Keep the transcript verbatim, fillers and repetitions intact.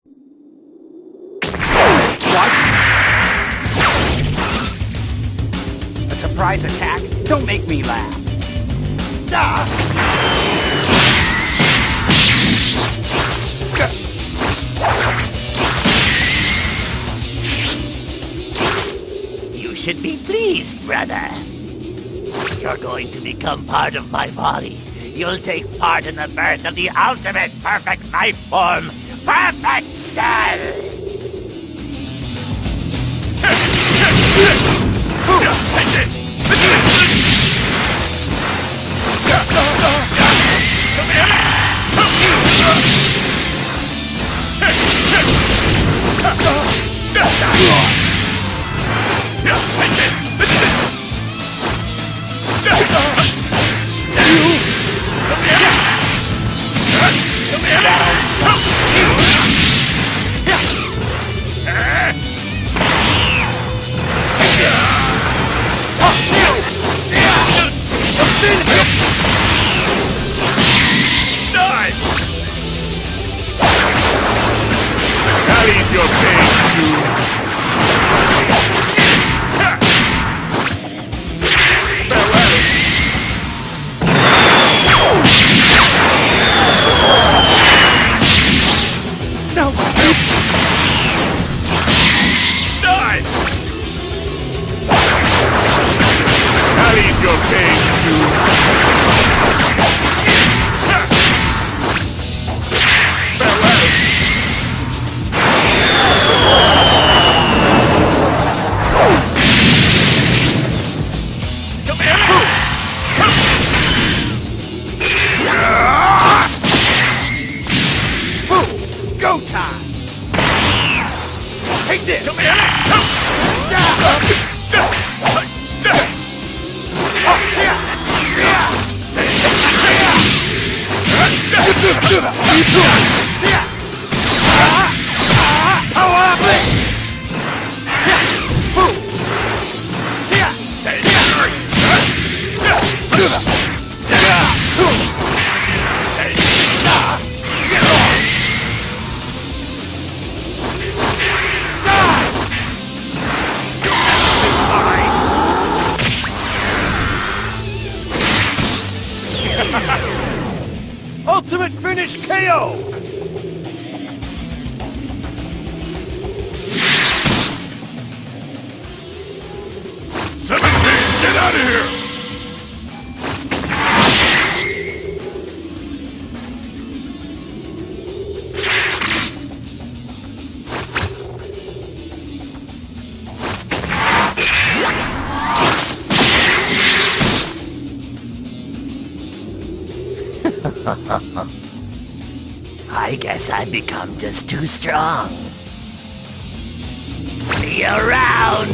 What? A surprise attack? Don't make me laugh. Ah! You should be pleased, brother. You're going to become part of my body. You'll take part in the birth of the ultimate perfect life form, Perfect Cell! Rally's your pain soon. No! Die! Rally's your pain soon. Go time! Take this! Come here! Ultimate finish K O! Seventeen, get out of here! I guess I've become just too strong. See you around!